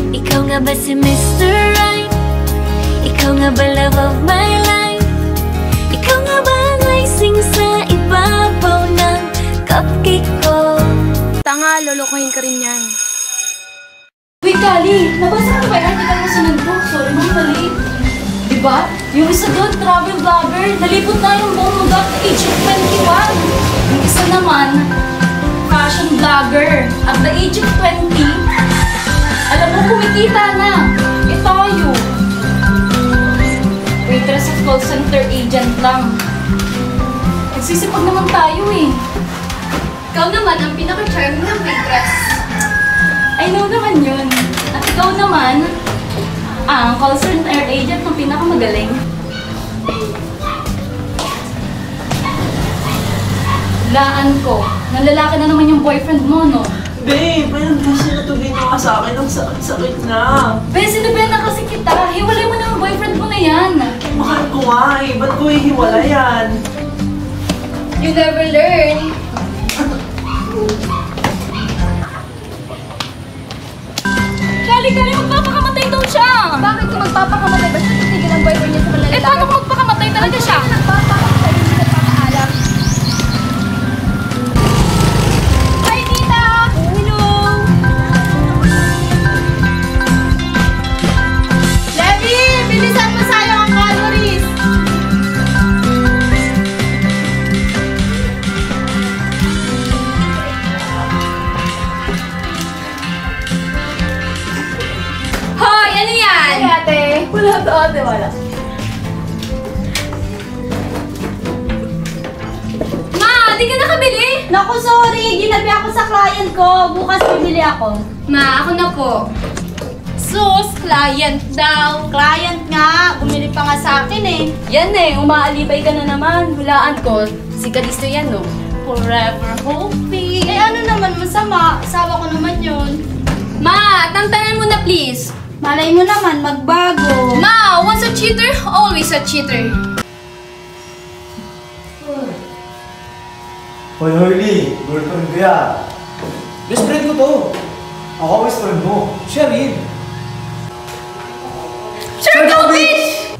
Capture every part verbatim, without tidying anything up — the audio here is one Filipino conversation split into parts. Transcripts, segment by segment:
Ikaw nga ba si mister Right? Ikaw nga ba love of my life? Ikaw nga ba ang icing sa ibabaw ng cupcake ko? Tanga, lolokohin ka rin yan. Uy, Kali! Nabasa ko ba yan? Hindi ka nasunod ko. Sorry, mong mali. Diba? Yung isa doon, travel vlogger. Nalipot na yung buong mundo at the age of twenty-one. Yung isa naman, fashion vlogger. At the age of twenty, alam mo, kumikita na. E tayo. Waitress at call center agent lang. Nagsisipag naman tayo eh. Ikaw naman ang pinaka-charming ng waitress. I know naman yun. At ikaw naman, ang call center agent ng pinakamagaling. Laan ko, nalalaki na naman yung boyfriend mo, no? Babe, parang kasi natugin ka sa akin. Ang sakit-sakit na. Be, sinabay na kasi kita. Hiwalay mo na yung boyfriend mo na yan. Mahal ko nga eh. Ba't ko ihiwala yan? You never learn. Kali-kali, magpapakamatay daw siya! Bakit kung magpapakamatay ba siya titigil ang boyfriend niya sa mga lalaki? Eh, paano kung magpakamatay talaga siya? Nagpapakamatay, hindi nagpapaalam. Hi, Tita! Hello! Levi, bilisan mo sayang ang calories! Hoy, ano yan? Hi, ate! Wala to, ate, wala. Ma, di ka nakabili? Naku, sorry! Ginabi ako sa client ko. Bukas bibili ako. Ma, ako na po. Sus, client daw. Client nga. Bumili pa nga sa akin eh. Yan eh, umaalibay ka na naman. Hulaan ko, si Kalisto yan, no? Forever hoping. Eh ano naman masama? Asawa ko naman yun. Ma, tantanan mo na please. Malay mo naman, magbago. Ma, once a cheater, always a cheater. Hoy, Harley, girlfriend ko yan. Best friend ko to. Ako best friend mo. Siya rin. Sure, go, bitch!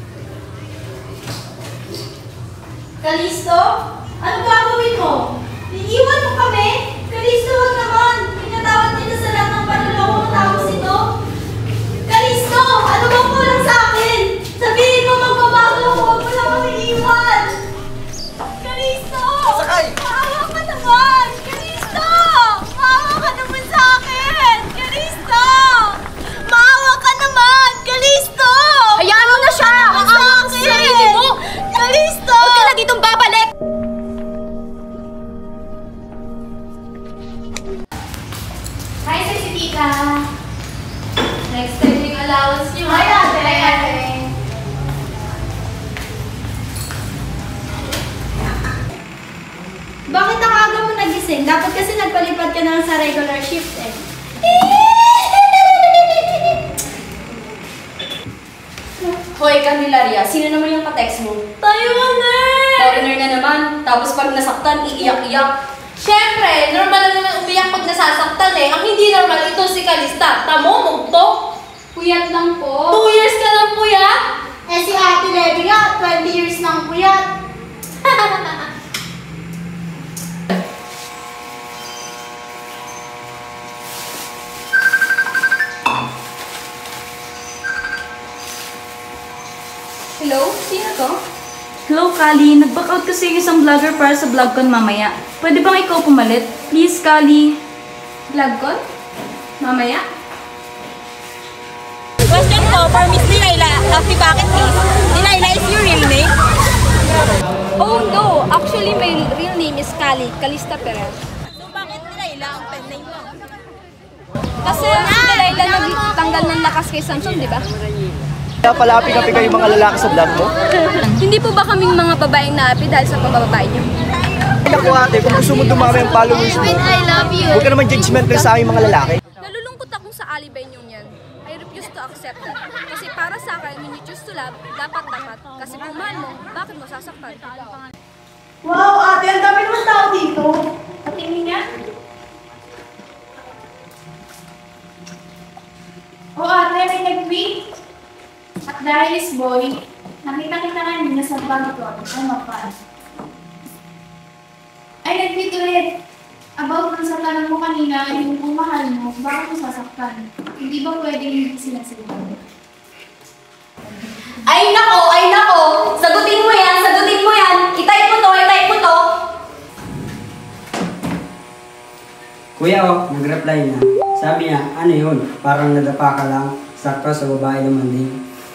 Kalisto? Ano gagawin mo? Iiwan mo kami? Kalisto, wag naman. Pinatawad kita sa lahat ng panuloko mo tapos ito. Kalisto, ano bang kulang sa akin? Sabihin mo magbabago ako, wag mo lang kami iiwan. Kalisto! Sakay! Maawa ka naman! Kalisto! Maawa ka naman sa akin! Kalisto! Maawa ka naman! Kalisto! Hayaan mo na siya! Maawa ka sa akin! Sarili mo! Kalisto! Huwag ka na ditong babalik! Hi, si Tita! Next time yung allowance niyo. Hi, ate! Hi, ate! Bakit ang aga mo nagising? Dapat kasi nagpalipat ka na lang sa regular shift eh. Hoy, Candelaria, sino naman yung ka-text mo? Tayo nga! Foreigner na naman, tapos pag nasaktan, iiyak-iyak. Siyempre, normal lang naman umiyak pag nasasaktan eh. Ang hindi normal ito si Kalista. Tamo, mugto. Puyat lang po. Two years ka lang puyat. Eh si Ate Levi nga, twenty years nang puyat. Hello? Sino to? Hello, Kali. Nag-back out kasi yung isang vlogger para sa vlog con mamaya. Pwede bang ikaw pumalit? Please, Kali. Vlog ko? Mamaya? Question ko for Miss Delilah, Happy Bucket List. Delilah is your real name? Oh no! Actually, my real name is Kali. Kalista Perez. So bakit Delilah ang pen name mo? Kasi si Delilah nagtanggal ng lakas kay Samson, di ba? Kaya pala api-api kayo mga lalaki sa vlog mo? Hindi po ba kaming mga babaeng naapi dahil sa pambababae niyo? Ay naku ate, kung gusto mo dumami ang followers mo, I love you. huwag ka naman judgmental sa aming mga lalaki. Nalulungkot akong sa alibay niyong yan. I refuse to accept it. Kasi para sa akin, when you choose to love, dapat dapat. Kasi kung mahal mo, bakit mo sasaktan? Wow, ate, ang dami naman tao dito. Tingin niya? O ate, may nag-meet. At dahil is boy, nakita-kita namin na sa balcon ay mapal. Ay, nag-meet ulit. About kung sa tanong mo kanina, yung kung mahal mo, bakit mo sasaktan? Hindi ba pwedeng hindi sila sila? Ay nako, ay nako! Sagutin mo yan, sagutin mo yan! I-type mo to, i-type mo to! Kuya, oh, nag-reply na. Sabi niya, ano yun? Parang nadapa ka lang. Sakto sa babae naman din.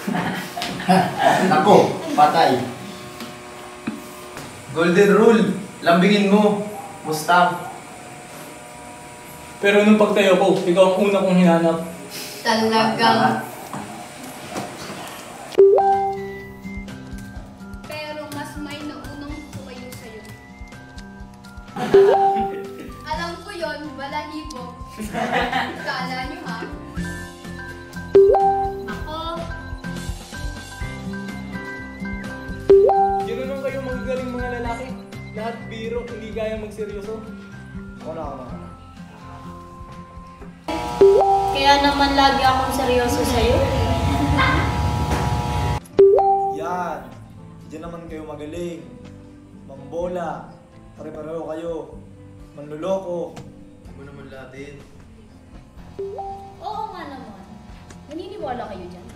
Ako, patay. Golden rule. Lambingin mo. Mustang. Pero nung pagtayo ko, ikaw ang una kong hinanap. Talagang... Pero mas may naunang tumayo sa'yo. Alam ko yon, balahibo. Kala nyo ha? Ako, Yun naman kayo magagaling mga lalaki. Lahat biro, hindi kaya magseryoso. Ako na, ako na. Kaya naman lagi akong seryoso sa'yo. Yan. Diyan naman kayo magaling. Mambola. Pare-pareho kayo. Manluloko. Ako naman latin. Oo nga naman. Naniniwala kayo dyan?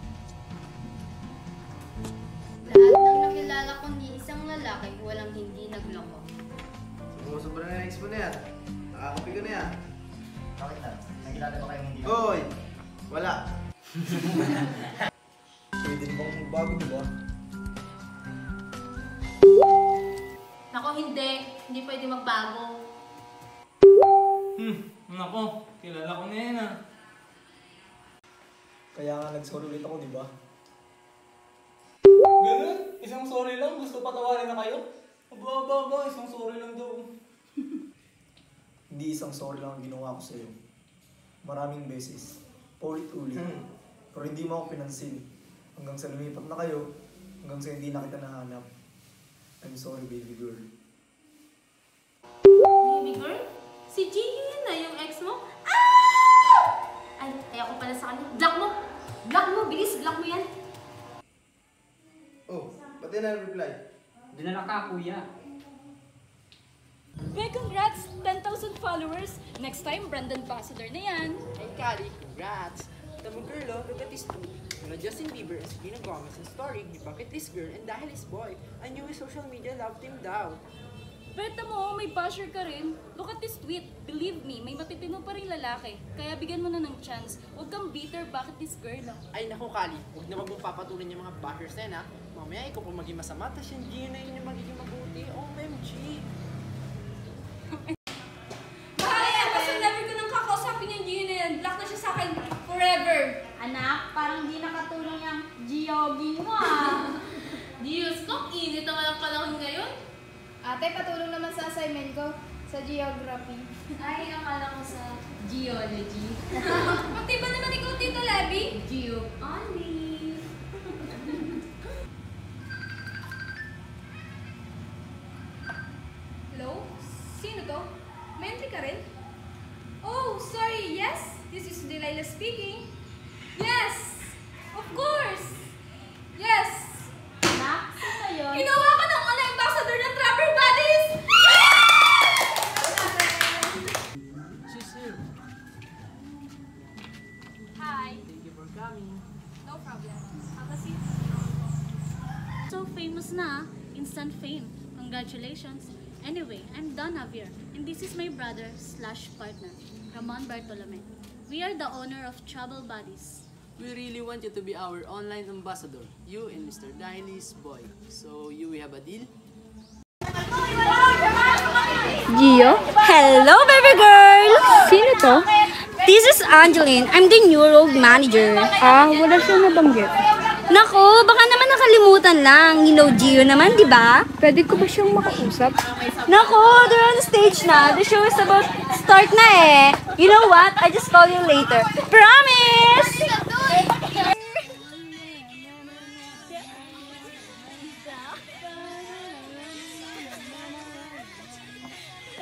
lahat ng nakilala ko ni isang lalaki, walang hindi nagloko. Sumusobra na yung ex mo na yan. Nakakapi ko na yan. Bakit na? Nakilala ba kayong hindi? Hoy! Wala. Pwede bang magbago, di ba? Nako, hindi. Hindi pwede magbago. Hmm, nako, kilala ko na yan ah. Kaya nga nag-sorry ulit ako, di ba? Ganun? Isang sorry lang, gusto patawarin na kayo? Aba, aba, aba, isang sorry lang daw. Hindi isang sorry lang ang ginawa ko sa'yo. Maraming beses. Paulit-ulit. Pero hindi mo ako pinansin. Hanggang sa lumipat na kayo, hanggang sa hindi na kita nahanap. I'm sorry, baby girl. Baby girl? Si Gigi yun na, yung ex mo? Ah! Ay, ayoko pala sa kanya. Block mo! Block mo! Bilis! Block mo yan! Oh, ba't din na-reply? Dinala ka, kuya. Well, congrats! ten thousand followers! Next time, brand ambassador na yan! Hey, Kali, congrats! Tamo girl, oh, look at this two. Mula Justin Bieber and Selena Gomez ang story ni Bakit This Girl and Dahil Is Boy, ang newest social media love team daw. Beta mo, may basher ka rin. Look at this tweet. Believe me, may matitino pa rin lalaki. Kaya bigyan mo na ng chance. Huwag kang bitter, bakit this girl ah? Ay naku, Kali, huwag na wag mong papatulan yung mga bashers na yan, ha? Mamaya ikaw pa maging masama, tapos yung Gina na yun yung magiging mabuti. O M G! Kaya, basta never ko nang kakausapin yung Gio na yan. Block na siya sa akin forever. Anak, parang di nakatulong yung geoging mo ah. Diyos ko, init naman ang panahon ngayon. Ate, patulong naman sa assignment ko sa geography. Ay, akala ko sa geology. Pati ba naman ikaw, Tita Levy? Geo only. Hello? Sino to? May entry ka rin? Oh, sorry, yes? This is Delilah speaking. Yes! Of course! Yes! Nak, sino yun? Ginawa ka ng online ambassador ng Trapper Buddies! She's here. Hi. Thank you for coming. No problem. Have a seat. So famous na, instant fame. Congratulations. Anyway, I'm Don Javier, and this is my brother slash partner, Ramon Bartolome. We are the owner of Trouble Buddies. We really want you to be our online ambassador. You and Mister Daily's boy. So, you we have a deal? Gio? Hello, baby girl! Sino to? This is Angeline. I'm the new road manager. Ah, wala siya nabanggit. Nako, baka naman nakalimutan lang. You know Gio naman, di ba? Pwede ko ba siyang makausap? Nako, they're on stage na. The show is about start na eh. You know what? I just call you later. Promise!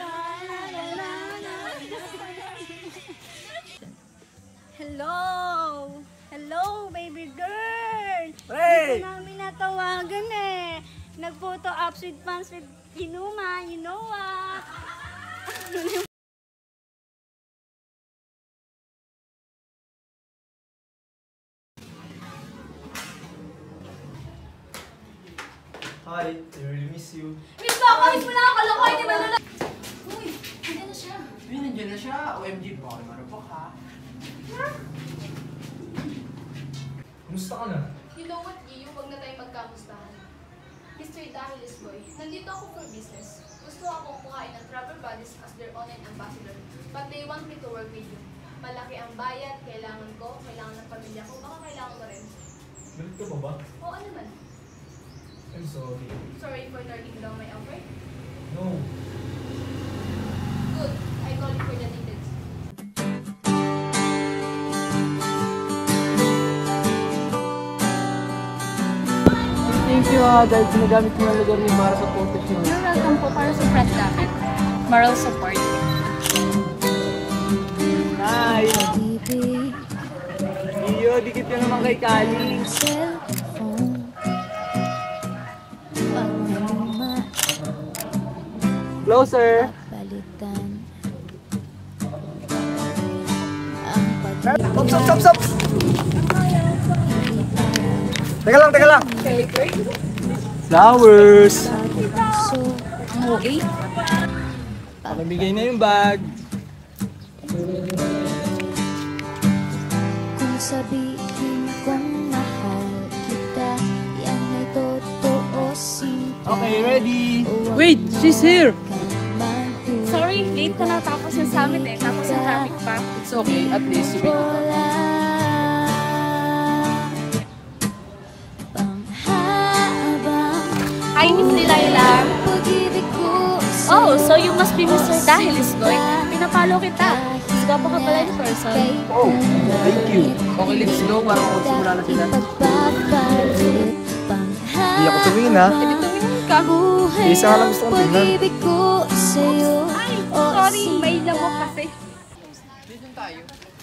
Hello! Hello, baby girl! Hey! Hindi ko namin natawagan eh. Nag-photo ops with fans with Hinuma, you know what? Hi, I really miss you. Miss ko, miss mo na ako. Kalokoy, di ba lula? Uy, nandiyan na siya. Uy, nandiyan na siya. O M G, baka marupok ha. Kumusta ka na? You know what, Gio? Huwag na tayo magkamustahan. mister Dahilis Boy, nandito ako for business. Gusto akong kuhain ng travel buddies as their online ambassador. But they want me to work with you. Malaki ang bayad, kailangan ko, kailangan ng pamilya ko, baka kailangan mo rin. Galit ka pa ba? Oo naman. I'm sorry. Sorry for turning down my offer. No. Good. I call you for the details. Thank you ah, dahil sinagamit mo ang lugar niyo para sa photo shoot. You're welcome po para sa friend namin. Moral support. Hi! Iyo, dikit ka naman kay Kali. Closer! Stop, stop, stop, stop! Teka lang, teka lang! Flowers! Okay? Pakibigay na yung bag. Kung sabihin kong mahal kita, yan ay totoo, simple. Okay, ready? Wait, she's here! Sorry, late na natapos yung summit eh. Tapos yung traffic pa. It's okay, at least you made it. Hi, Miss Delilah. Oh, so you must be mister Dahilis Boy. Pinapalo kita. Mas gwapo ka pala in person. Oh, thank you. Okay, let's go. Para magsimula na sila. Hindi ako tumingin ha. Hindi tumingin ka. Isa ka lang gusto kong tingnan. Ay, sorry. May lamok kasi. Dito tayo.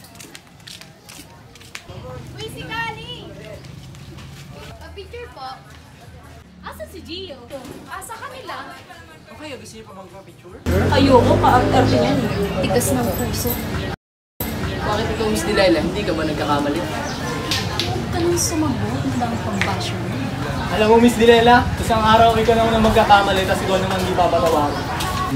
Uy, si Kali! Pa-picture po. Asa si Gio? Asa kanila? Okay, gusto niyo pa magpa-picture? Ayoko, ka-arte niyan eh. Tigas ng puso. Bakit ikaw, Miss Delilah? Hindi ka ba nagkakamali? Huwag ka nang sumagot. Madami pang basher mo. Alam mo, Miss Delilah, isang araw ikaw naman ang magkakamali tapos ikaw naman hindi papatawarin.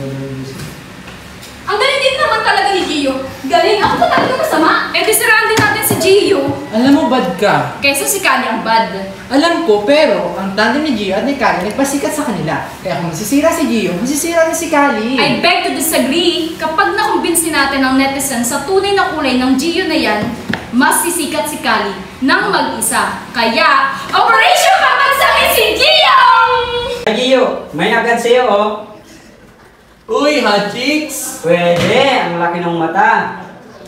Ang galing din naman talaga ni Gio. Galing. Ako ba talaga masama? Eh, di siraan din natin si Gio. Alam mo, bad ka. Kaysa si Kali ang bad. Alam ko, pero ang tandem ni Gio at ni Kali nagpasikat sa kanila. Kaya kung masisira si Gio, masisira na si Kali. I beg to disagree. Kapag nakumbinsi natin ang netizen sa tunay na kulay ng Gio na yan, mas sisikat si Kali nang mag-isa. Kaya, Operation Papansangin si Gio! Gio, may agad sa'yo oh. Uy, hot chicks! Pwede, ang laki ng mata.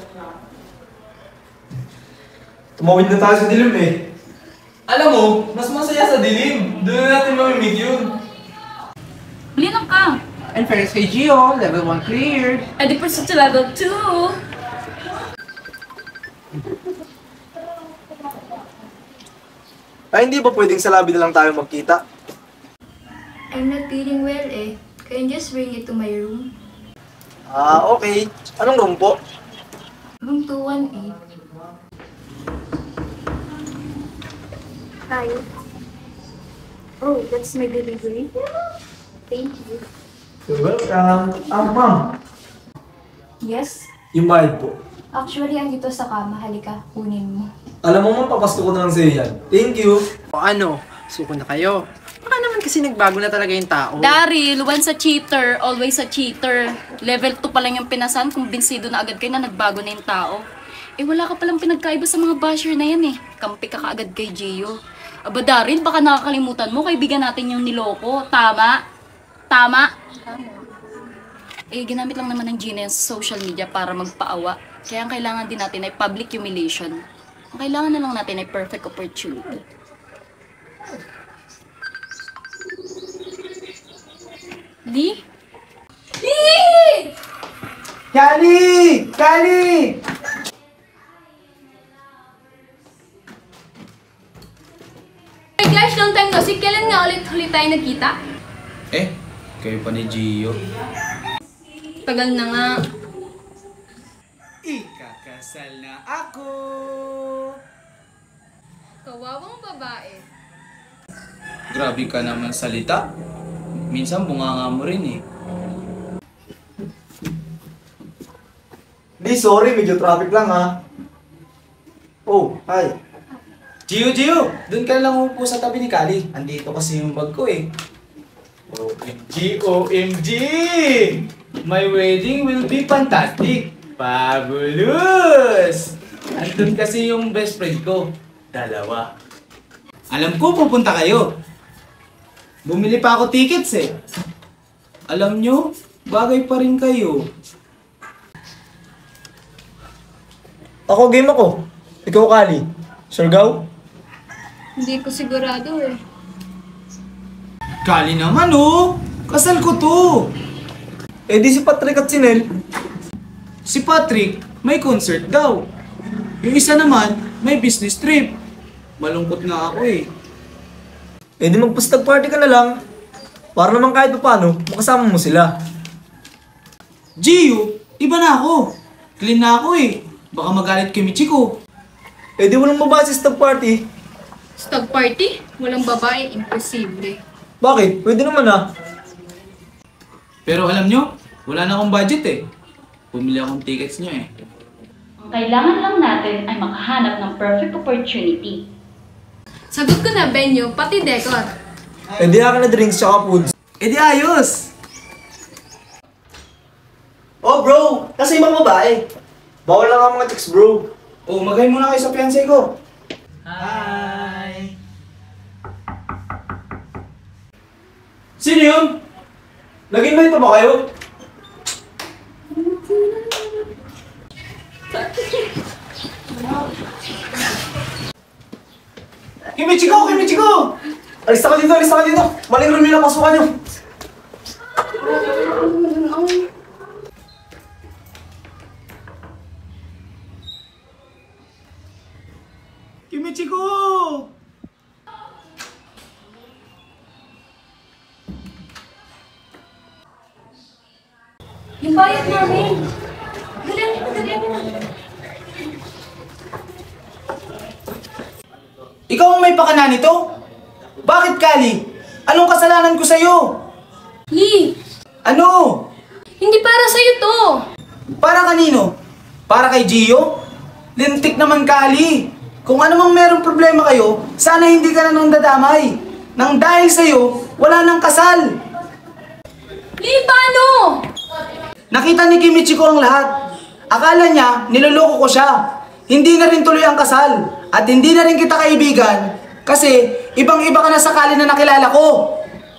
Tumawid na tayo sa dilim eh. Alam mo, mas masaya sa dilim. Doon na natin mamimig yun. Huli lang ka. And first kay Gio, level one cleared. Eh, di proceed to level two. Ay, hindi ba pwedeng sa lobby na lang tayo magkita? I'm not feeling well eh. Can you just bring it to my room? Ah, okay. Anong room po? Room two one eight. Hi. Oh, that's my delivery. Thank you. You're welcome. Ah, ma'am. Yes? Yung bayad po. Actually, andito sa kama. Halika, kunin mo. Alam mo ma'am, papasto ko na lang sa'yo yan. Thank you. O ano, suko na kayo. Baka naman kasi nagbago na talaga yung tao. Daryl, once a cheater, always a cheater. Level two pa lang yung pinasan, kumbinsido na agad kayo na nagbago na yung tao. Eh wala ka palang pinagkaiba sa mga basher na yan eh. Kampi ka kaagad kay Gio. Aba Daryl, baka nakakalimutan mo, kaibigan natin yung niloko. Tama? Tama? Tama. Eh, ginamit lang naman ng Gina sa social media para magpaawa. Kaya ang kailangan din natin ay public humiliation. Ang kailangan na lang natin ay perfect opportunity. Di? Di! Kali! Kali! gosh, long time no see. Kailan nga ulit ulit tayo nagkita? Eh, kayo pa ni Gio. Tagal na nga. Ikakasal na ako! Kawawang babae. Grabe ka naman salita. Minsan bunganga mo rin eh. Di, sorry, medyo traffic lang ha. Oh, hi. Gio, Gio! Doon ka lang upo sa tabi ni Kali. Andito kasi yung bag ko eh. O M G, O M G! My wedding will be fantastic! Fabulous! Andun kasi yung best friend ko. Dalawa. Alam ko pupunta kayo. Bumili pa ako tickets eh. Alam nyo, bagay pa rin kayo. Ako, game ako. Ikaw, Kali. Surgaw? Hindi ko sigurado eh. Kali naman oh! Kasal ko to! Eh di si Patrick at si Nel. Si Patrick, may concert daw. Yung isa naman, may business trip. Malungkot nga ako eh. Eh di magpastag party ka na lang. Para naman kahit pa paano, makasama mo sila. Gio, iba na ako. Clean na ako eh. Baka magalit kay Michiko. Eh di walang babae sa stag party. Stag party? Walang babae, imposible. Bakit? Pwede naman ah. Pero alam nyo, wala na akong budget eh. Bumili akong tickets nyo eh. Ang kailangan lang natin ay makahanap ng perfect opportunity. Sagot ko na venue, pati decor. Eh di akin na drinks tsaka foods. Eh di ayos! Oh bro, kasi ibang babae. Bawal lang ang mga chicks bro. Oh, magay muna kayo sa fiancé ko. Hi! Sino yun? Nag-invite pa ba kayo? Kimichiko! Kimichiko! Alis ka dito, alis ka dito! Maling room yung pasukan nyo! Kimichiko! Yung bayad namin! Galing, galing! Ikaw ang may pakana nito? Bakit, Kali? Anong kasalanan ko sa'yo? Lee, Ano? hindi para sa'yo to. Para kanino? Para kay Gio? Lintik naman, Kali. Kung ano mang merong problema kayo, sana hindi ka na nang dadamay. Nang dahil sa'yo, wala nang kasal. Lee, paano? Nakita ni Kimichiko ang lahat. Akala niya, niloloko ko siya. Hindi na rin tuloy ang kasal. At hindi na rin kita kaibigan. Kasi, ibang-iba ka na sa Kali na nakilala ko.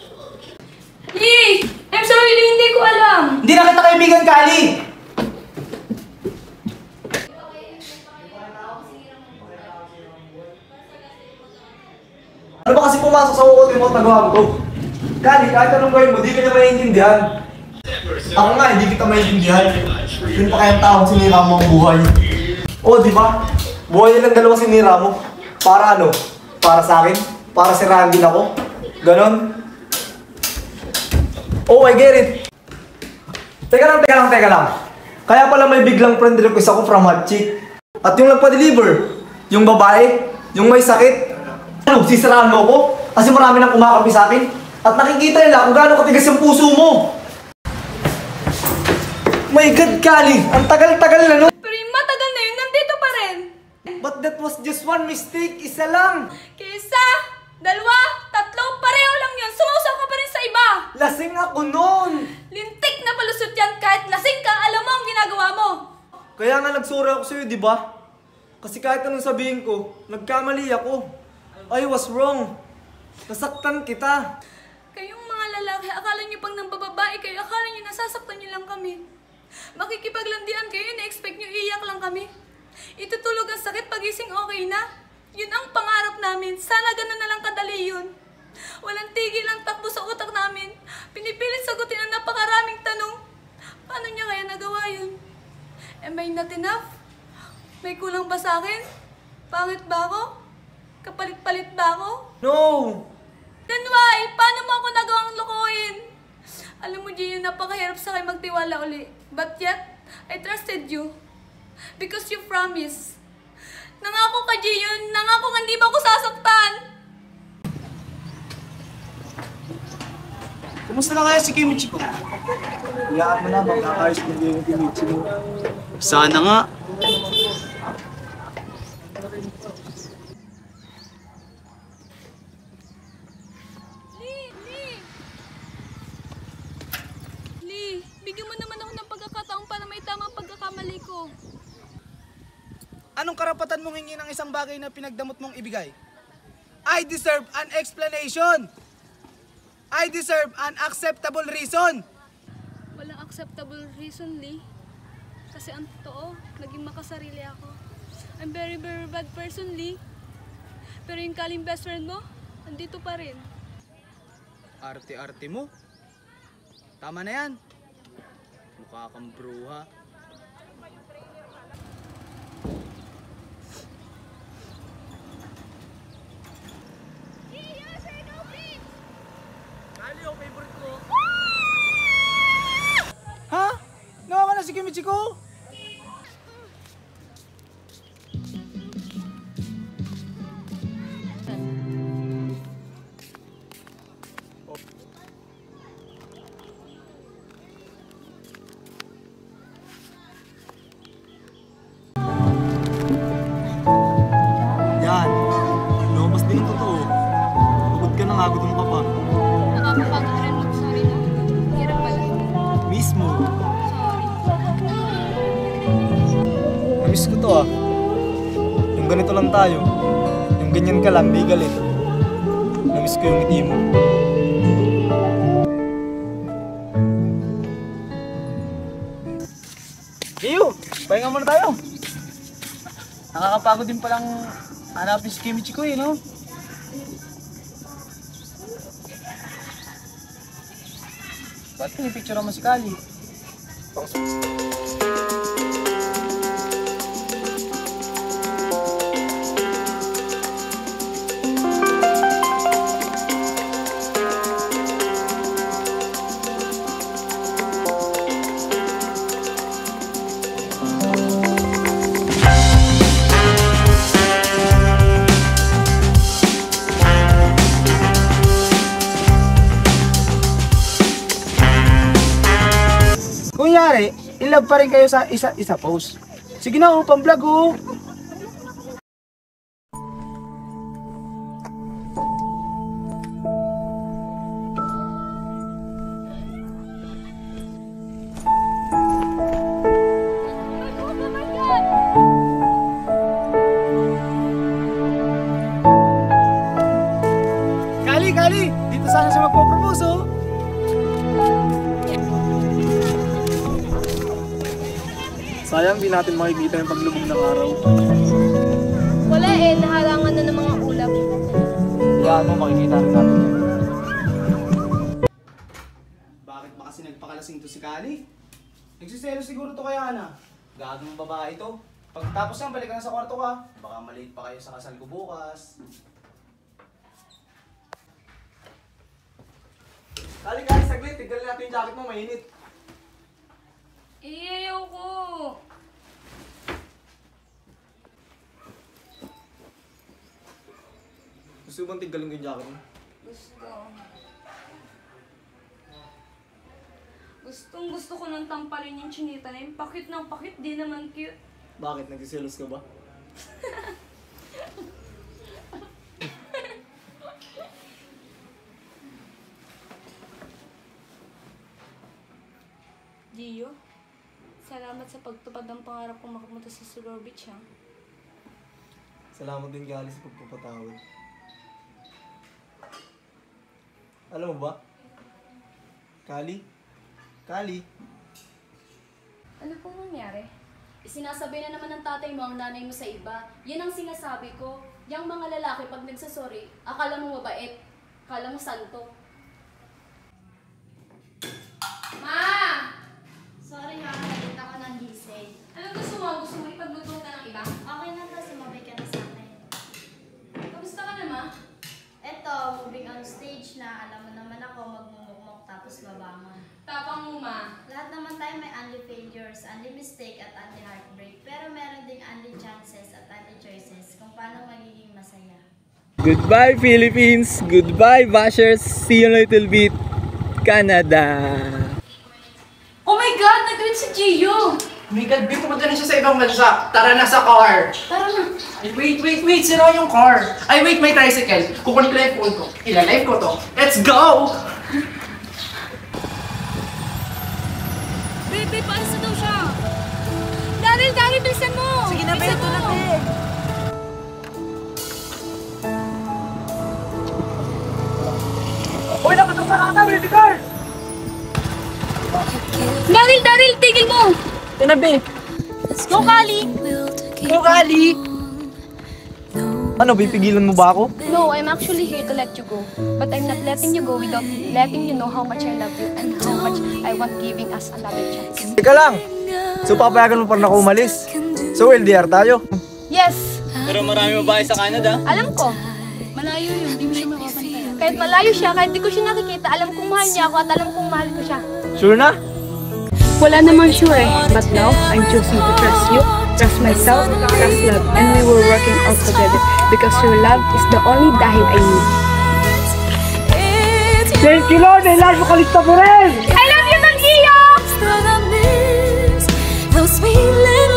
Lee, I'm sorry Lee, hindi ko alam. Hindi na kita kaibigan, Kali. Ano ba kasi pumasok sa ukot yung mga nagawa mo to? Kali, kahit anong gawin mo, di ka niya maintindihan. Ako nga, hindi kita maintindihan. Yun pa kayang taong sinira mo ang buhay. Oo, di ba? Buhay nilang dalawa sinira mo. Para ano? Para sa akin? Para si Randy ako? Ganon? Oh, I get it. Teka lang, teka lang, teka lang. Kaya pala may biglang friend request ako from hot chick. At yung nagpa-deliver, yung babae, yung may sakit. Ano, sisiraan mo ako? Kasi marami nang kumakampi sa akin. At nakikita nila kung gaano katigas yung puso mo. My God, Kali! Ang tagal-tagal na no? Pero yung matagal na yun, nandito pa rin. But that was just one mistake. Isa lang. Kisa, dalawa, tatlo, pareho lang yun. Sumusaw ka pa rin sa iba. Lasing ako noon. Lintik na palusot yan kahit lasing ka, alam mo ang ginagawa mo. Kaya nga nagsura ako sa'yo, di ba? Kasi kahit anong sabihin ko, nagkamali ako. I was wrong. Nasaktan kita. Kayong mga lalaki, akala niyo pang nang bababae kayo, akala niyo nasasaktan niyo lang kami. Makikipaglandian kayo, na-expect niyo iiyak lang kami. Itutulog ang sakit, pagising okay na. Yun ang pangarap namin. Sana ganun na lang kadali yun. Walang tigil ang takbo sa utak namin. Pinipilit sagutin ang napakaraming tanong. Paano niya kaya nagawa yun? Am I not enough? May kulang ba sa akin? Pangit ba ako? Kapalit-palit ba ako? No! Then why? Paano mo ako nagawang lukuhin? Alam mo, Gio, napakahirap sa akin magtiwala uli. But yet, I trusted you. Because you promised. Nangako ka, Gio. Nangako nga hindi ba ako sasaktan? Kumusta na kaya si Kimichi ko? Iyaan mo na, magkakayos mo yung Kimichi mo. Sana nga. Lee! Lee! Lee, bigyan mo naman ako ng pagkakataon para may tamang pagkakamali ko. Anong karapatan mong hingi ng isang bagay na pinagdamot mong ibigay? I deserve an explanation! I deserve an acceptable reason! Walang acceptable reason, Lee. Kasi ang totoo, naging makasarili ako. I'm very, very bad person, Lee. Pero yung kaling best friend mo, andito pa rin. Arte-arte mo? Tama na yan. Mukha kang bruha. Kali, yung favorite ko. Ha? Nawawa na si Kimichi ko? Yan. Lumabas din ang totoo. Pagod ka na nga, gutom ka pa. Nakakapagod rin mag-sorry na. Hirap pala. Mismo. Sorry. Namiss ko to ah. Yung ganito lang tayo. Yung ganyan ka lang, di galit. Namiss ko yung ngiti mo. Gio, pahinga muna tayo. Nakakapagod din palang hanapin si Kimichi ko eh, no? Ba't pinipicture mo si Kali? Kunyari, in love pa rin kayo sa isa isa post. Sige na, oh, pang-vlog oh. Kali, Kali, dito sana siya magpo-propose oh. Sayang, di natin makikita yung paglubog ng araw. Wala eh, nahalangan na ng mga ulap. Yan mo, makikita rin natin yan. Bakit ba kasi nagpakalasing to si Kali? Nagsiselo siguro to kaya na. Gagawang babae to. Pagtapos yan, balik ka na sa kwarto ka. Baka maliit pa kayo sa kasal ko bukas. Kali, Kali, saglit. Tignan natin yung jacket mo, mainit. Eh, ayaw ko. Gusto bang tiggalin ko yung jacket mo? Gusto. Gustong gusto ko nang tampalin yung chinita na yung pakit ng pakit, di naman cute. Bakit? Nagsiselos ka ba? Gio, salamat sa pagtupad ng pangarap kong makapunta sa Silver Beach, ha? Salamat din Kali sa pagpapatawad. Alam mo ba? Kali? Kali? Ano pong nangyari? Sinasabi na naman ng tatay mo ang nanay mo sa iba. Yan ang sinasabi ko. Yang mga lalaki pag nagsasorry, akala mo mabait. Akala mo santo. Ma! Sorry ha, nalit ako ng gising. Anong gusto mo? Gusto mo ipagluto ka ng iba? Okay na to, sumabay ka na sa akin. Kamusta anti-mistake at anti-heartbreak, pero meron ding anti-chances at anti-choices kung paano magiging masaya. Goodbye Philippines! Goodbye Bashers! See you in a little bit! Canada! Oh my God! Nag-win si Gio! Oh my God, babe, pumunta na siya sa ibang bansa. Tara na sa car. Tara na. Ay, wait, wait, wait. Sira yung car. Ay, wait, may tricycle. Kukunin ko lang yung phone ko. Ilalive ko to. Let's go! Babe, babe, paano daw siya? Daryl, Daryl, bilisan mo! Sige na, babe, ito na, babe. Uy, nakasasarata, ready car! Daryl, Daryl, tigil mo! Ito na, babe. Go, Kali! Go, Kali! Ano, pipigilan mo ba ako? No, I'm actually here to let you go. But I'm not letting you go without letting you know how much I love you and how much I want giving us another chance. Teka lang! So, papayagan mo pa rin ako umalis? So, L D R tayo? Yes! Pero marami babae sa Canada. Alam ko. Malayo yun, di mo siya makapantayan. Kahit malayo siya, kahit di ko siya nakikita, alam kong mahal niya ako at alam kong mahal ko siya. Sure na? Wala naman sure eh, but now I'm choosing to trust you, trust myself, trust love, and we were working out together because your love is the only dahil I need. Thank you, Lord! I love you, Kalista Morel! I love you, Mang Gio! Those sweet little